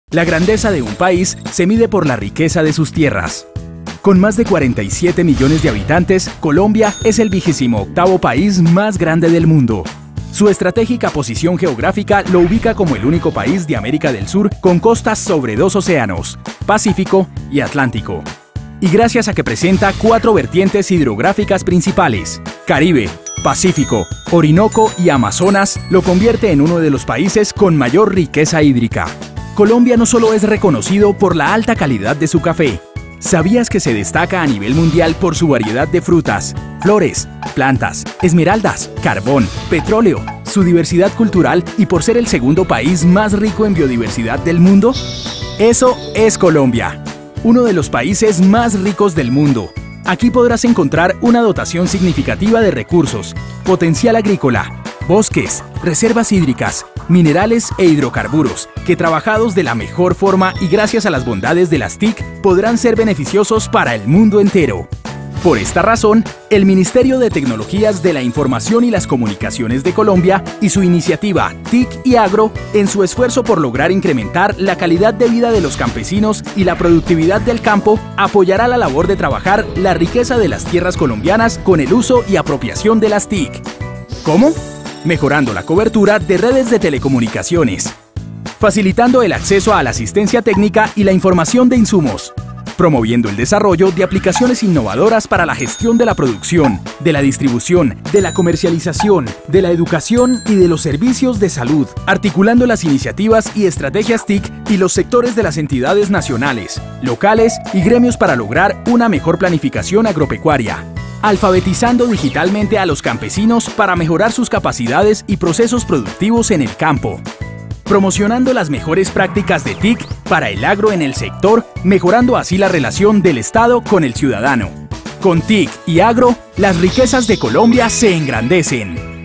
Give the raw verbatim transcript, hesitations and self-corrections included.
La grandeza de un país se mide por la riqueza de sus tierras. Con más de cuarenta y siete millones de habitantes, Colombia es el vigésimo octavo país más grande del mundo. Su estratégica posición geográfica lo ubica como el único país de América del Sur con costas sobre dos océanos, Pacífico y Atlántico. Y gracias a que presenta cuatro vertientes hidrográficas principales, Caribe, Pacífico, Orinoco y Amazonas, lo convierte en uno de los países con mayor riqueza hídrica. Colombia no solo es reconocido por la alta calidad de su café. ¿Sabías que se destaca a nivel mundial por su variedad de frutas, flores, plantas, esmeraldas, carbón, petróleo, su diversidad cultural y por ser el segundo país más rico en biodiversidad del mundo? Eso es Colombia, uno de los países más ricos del mundo. Aquí podrás encontrar una dotación significativa de recursos, potencial agrícola, bosques, reservas hídricas, minerales e hidrocarburos, que trabajados de la mejor forma y gracias a las bondades de las T I C podrán ser beneficiosos para el mundo entero. Por esta razón, el Ministerio de Tecnologías de la Información y las Comunicaciones de Colombia y su iniciativa T I C y Agro, en su esfuerzo por lograr incrementar la calidad de vida de los campesinos y la productividad del campo, apoyará la labor de trabajar la riqueza de las tierras colombianas con el uso y apropiación de las T I C. ¿Cómo? Mejorando la cobertura de redes de telecomunicaciones, facilitando el acceso a la asistencia técnica y la información de insumos, promoviendo el desarrollo de aplicaciones innovadoras para la gestión de la producción, de la distribución, de la comercialización, de la educación y de los servicios de salud, articulando las iniciativas y estrategias T I C y los sectores de las entidades nacionales, locales y gremios para lograr una mejor planificación agropecuaria. Alfabetizando digitalmente a los campesinos para mejorar sus capacidades y procesos productivos en el campo. Promocionando las mejores prácticas de T I C para el agro en el sector, mejorando así la relación del Estado con el ciudadano. Con T I C y agro, las riquezas de Colombia se engrandecen.